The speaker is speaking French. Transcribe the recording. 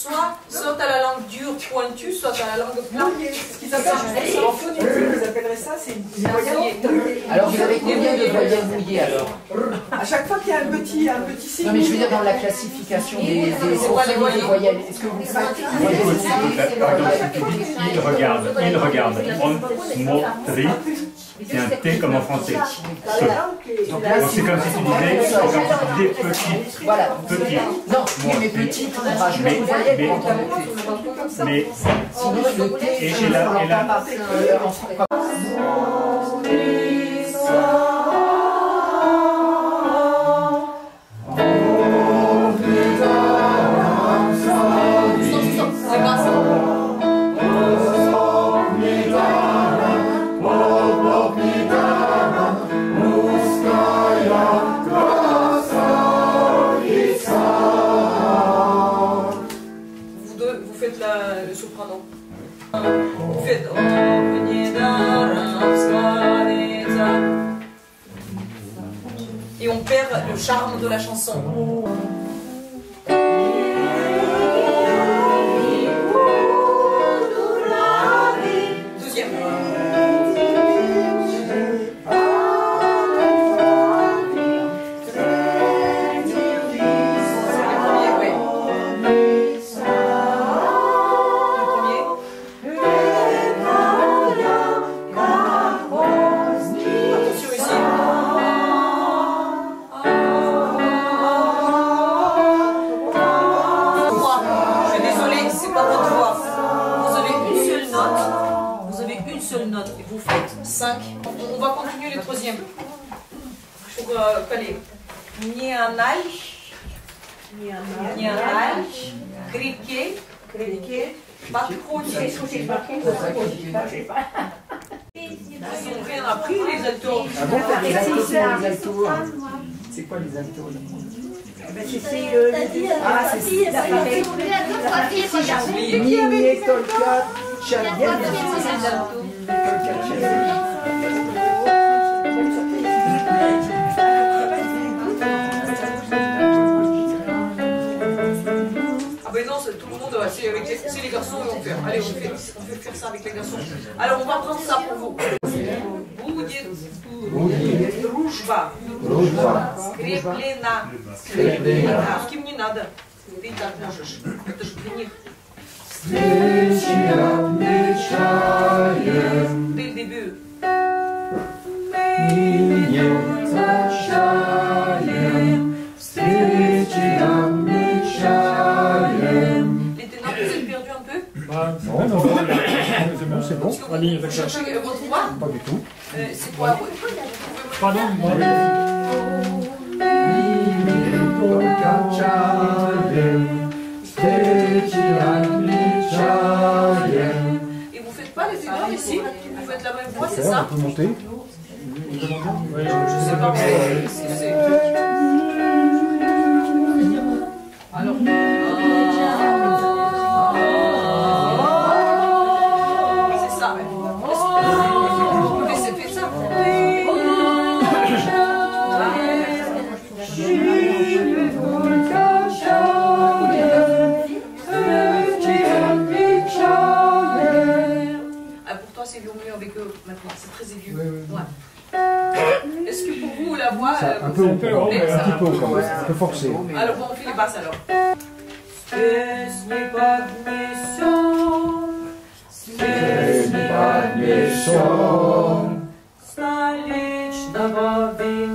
soit à la langue dure, pointue, soit à la langue plate. Ce qu'ils appellent en phonétique, ils appelleraient ça, c'est une voyelle. Alors vous avez combien de voyelles mouillées alors? À chaque fois qu'il y a un petit signe. Non mais je veux dire dans la classification des voyelles, est-ce que vous faites il regarde. On motri, c'est un T comme en français. Donc c'est comme si tu disais petit. Voilà. Petit. Non, oui mais petit, on rajoute une voyelle quand on le fait. Mais sinon le T, et là, en français. Vous faites le soprano. Vous faites et on perd le charme de la chanson. Deuxième. Note et vous faites 5. On va continuer les troisièmes pour caler. Nianal, criquet, patrouille. Ils n'ont rien appris les altos. C'est quoi les altos? Ah ben non, tout le monde, c'est les garçons qui vont faire. Allez, on fait faire ça avec les garçons. Alors on va prendre ça pour vous. Дружба. Скреплена. Русским не надо. Ты и так можешь. Это же для них. Dès le début. Les ténors, vous êtes perdus un peu? Non, c'est bon. Vous cherchez votre voix? Pas du tout. C'est quoi? Pardon, Et vous faites pas les ténors ici? Vous faites la même voix, c'est ça? on peut monter. Je sais pas, c'est... Alors... C'est ça, vous laissez faire ça. Ah, pour toi, c'est mieux avec eux maintenant, c'est très aigu. Ouais. Est-ce que pour vous, la voix... Un peu haut, un petit peu haut quand même, un peu forcé. Alors, bon, on fait les basses alors. Столичного вина.